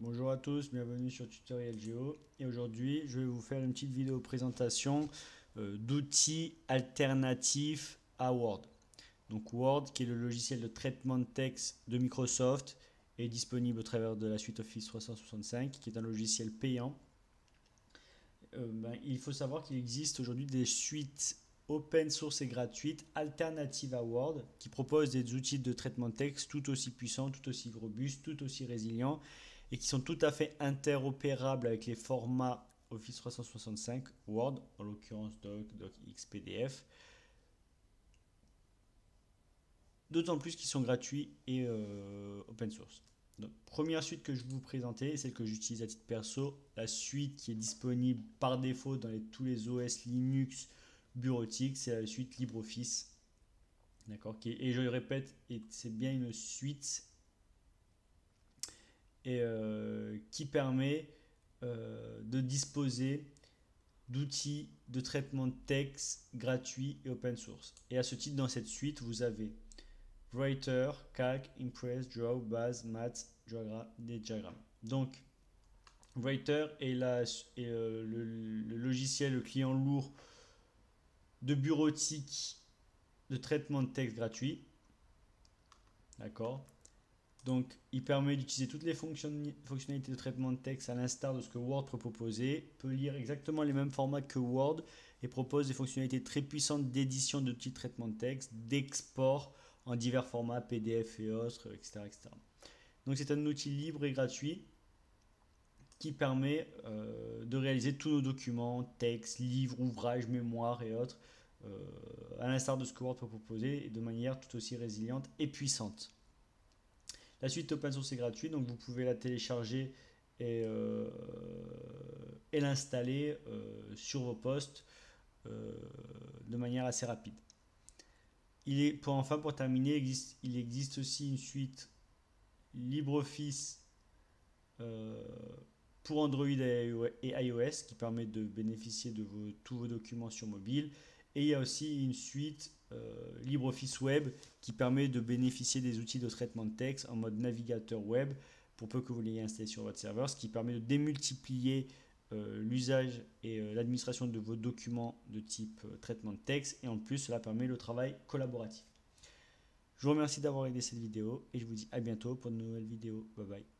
Bonjour à tous, bienvenue sur Tutoriel Géo et aujourd'hui je vais vous faire une petite vidéo présentation d'outils alternatifs à Word. Donc Word qui est le logiciel de traitement de texte de Microsoft est disponible au travers de la suite Office 365 qui est un logiciel payant. Il faut savoir qu'il existe aujourd'hui des suites open source et gratuites alternatives à Word qui proposent des outils de traitement de texte tout aussi puissants, tout aussi robustes, tout aussi résilients et qui sont tout à fait interopérables avec les formats Office 365 Word, en l'occurrence Doc, DocX, PDF, d'autant plus qu'ils sont gratuits et open source. Donc, première suite que je vais vous présenter, celle que j'utilise à titre perso, la suite qui est disponible par défaut dans tous les OS Linux bureautiques, c'est la suite LibreOffice. D'accord, et je le répète, c'est bien une suite qui permet de disposer d'outils de traitement de texte gratuits et open source. Et à ce titre, dans cette suite, vous avez Writer, Calc, Impress, Draw, Base, Math, des diagrammes. Donc, Writer est le logiciel, le client lourd de bureautique de traitement de texte gratuit. D'accord. Donc, il permet d'utiliser toutes les fonctionnalités de traitement de texte à l'instar de ce que Word peut proposer. Peut lire exactement les mêmes formats que Word et propose des fonctionnalités très puissantes d'édition de petits traitements de texte, d'export en divers formats, PDF et autres, etc. etc. Donc, c'est un outil libre et gratuit qui permet de réaliser tous nos documents, textes, livres, ouvrages, mémoires et autres, à l'instar de ce que Word peut proposer, et de manière tout aussi résiliente et puissante. La suite open source est gratuite, donc vous pouvez la télécharger et l'installer sur vos postes de manière assez rapide. Pour terminer, il existe aussi une suite LibreOffice pour Android et iOS qui permet de bénéficier de tous vos documents sur mobile. Et il y a aussi une suite LibreOffice Web qui permet de bénéficier des outils de traitement de texte en mode navigateur web pour peu que vous l'ayez installé sur votre serveur, ce qui permet de démultiplier l'usage et l'administration de vos documents de type traitement de texte, et en plus cela permet le travail collaboratif. Je vous remercie d'avoir aidé cette vidéo et je vous dis à bientôt pour de nouvelles vidéos. Bye bye.